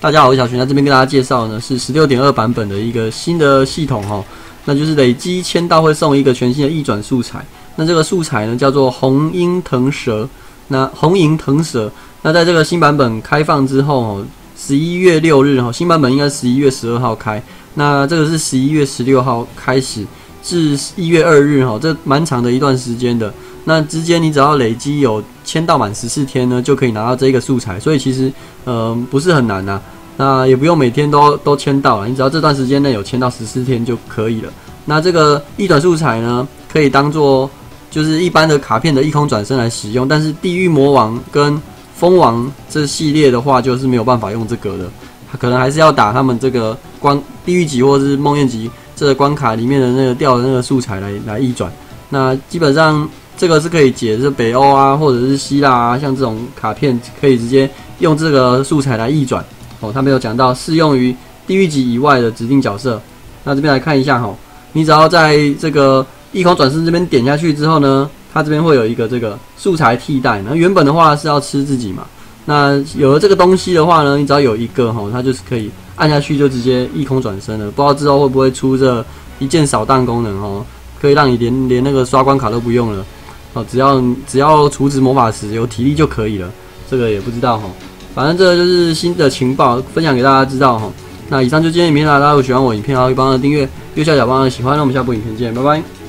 大家好，我是小璇，在这边跟大家介绍呢是 16.2 版本的一个新的系统哈，那就是累积签到会送一个全新的易转素材。那这个素材呢叫做红鹰腾蛇，那在这个新版本开放之后，11月6日哈，新版本应该11月12号开，那这个是11月16号开始至1月2日哈，这蛮长的一段时间的。那之间你只要累积有签到满14天呢，就可以拿到这个素材，所以其实不是很难呐。那也不用每天都签到了，你只要这段时间内有签到14天就可以了。那这个易转素材呢，可以当做就是一般的卡片的异空转身来使用，但是地狱魔王跟风王这系列的话，就是没有办法用这个的，可能还是要打他们这个地狱级或是梦魇级这个关卡里面的那个掉的那个素材来易转。那基本上这个是可以解，就是北欧啊或者是希腊啊，像这种卡片可以直接用这个素材来易转。他没有讲到适用于地狱级以外的指定角色。那这边来看一下你只要在这个异空转身这边点下去之后呢，它这边会有一个这个素材替代。那原本的话是要吃自己嘛，那有了这个东西的话呢，你只要有一个它就是可以按下去就直接异空转身了。不知道之后会不会出这一键扫荡功能可以让你连那个刷关卡都不用了只要储值魔法石有体力就可以了。这个也不知道反正这个就是新的情报，分享给大家知道那以上就今天的影片啦，大家如果喜欢我影片，然后帮我订阅，右下角帮我喜欢，那我们下部影片见，拜拜。